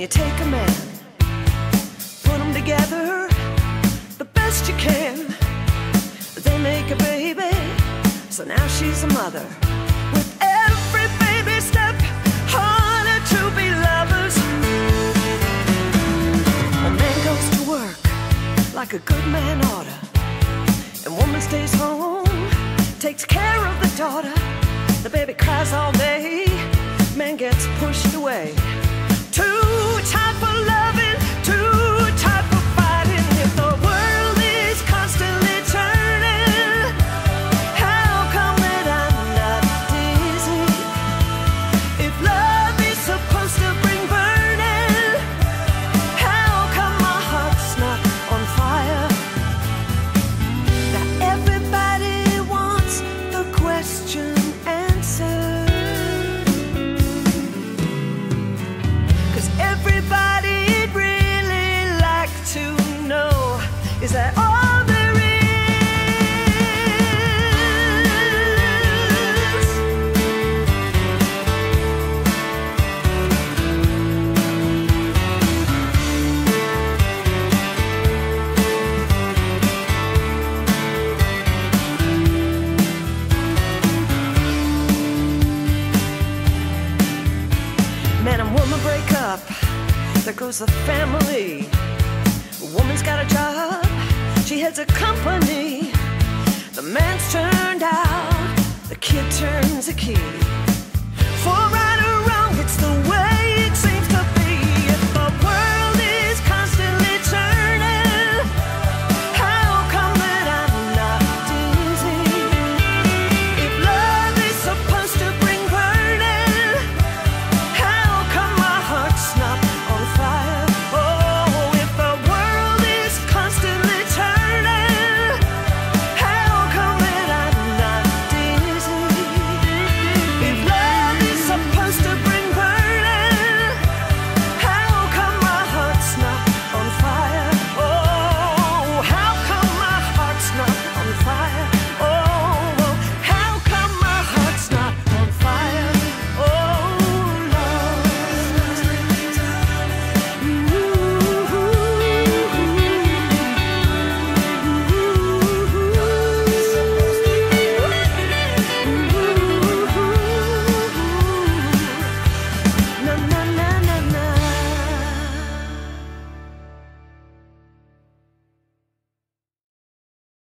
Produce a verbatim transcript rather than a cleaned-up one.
you take a man, put them together the best you can. They make a baby, so now she's a mother. With every baby step, harder to be lovers. A man goes to work like a good man oughta, and woman stays home, takes care of the daughter. The baby cries all day, man gets pushed away. Too tight for loving, too tight for fighting. If the world is constantly turning, how come that I'm not dizzy? If love is supposed to bring burning, how come my heart's not on fire? Now everybody wants the question answered, 'cause everybody'd really like to know, is that all there is? Man and woman break up, there goes the family. A woman's got a job, she heads a company. The man's turned out, the kid turns a key.